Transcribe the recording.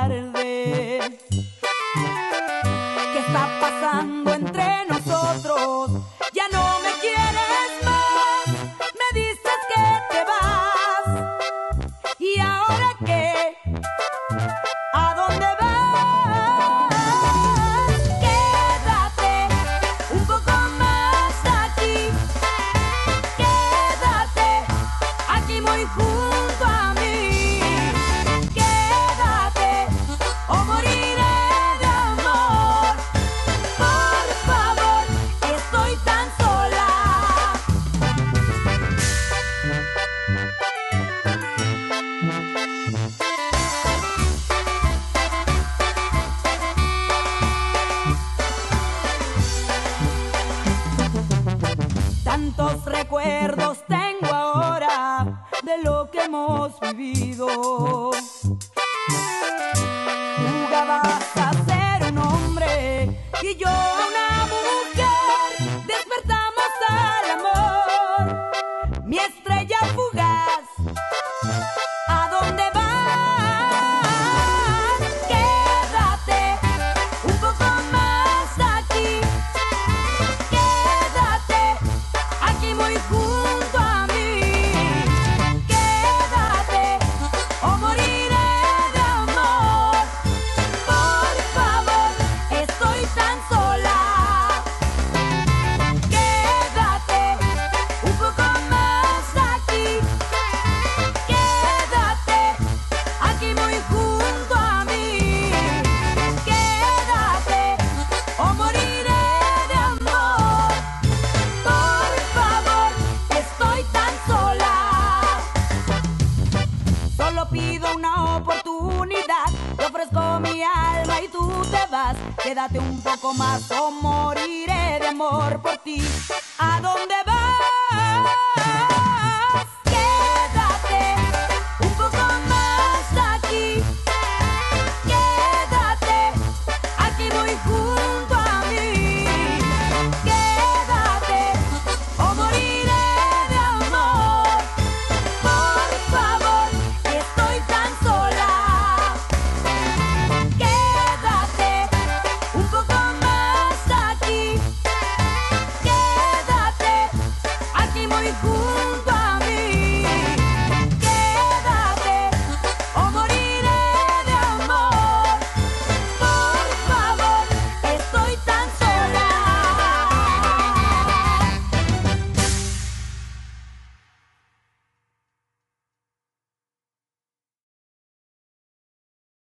tarde. ¿Qué está pasando entre nosotros? Ya no me quieres más, me dices que te vas. ¿Y ahora qué? ¿A dónde vas? Quédate un poco más aquí. Quédate aquí muy junto a mí. Quédate o moriré de amor. Por favor, estoy tan sola. Tantos recuerdos tengo ahora de lo que hemos vivido. Jugabas a ser un hombre y yo una mujer. Despertamos al amor, mi estrella fugaz. ¿A dónde vas? Quédate un poco más aquí. Quédate aquí muy junto a mí. Quédate o moriré de amor. Por favor, estoy tan sola. Quédate un poco más aquí. Quédate aquí muy junto a mí. Quédate o moriré de amor. Por favor, estoy tan sola. Solo pido una oportunidad. Te ofrezco mi alma y tú te vas. Quédate un poco más o moriré de amor por ti. ¿A dónde vas? Quédate un poco más aquí. Quédate aquí muy junto a mí. Quédate o moriré de amor. Por favor, estoy tan sola. Quédate un poco más aquí. Quédate aquí muy junto.